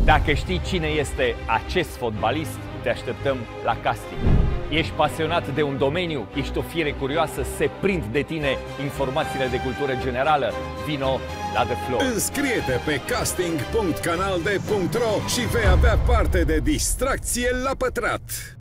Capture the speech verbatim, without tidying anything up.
Dacă știi cine este acest fotbalist, te așteptăm la casting. Ești pasionat de un domeniu, ești o fiere curioasă, se prind de tine informațiile de cultură generală, vino la The Flow. Înscrie-te pe casting punct canalde punct ro și vei avea parte de distracție la pătrat.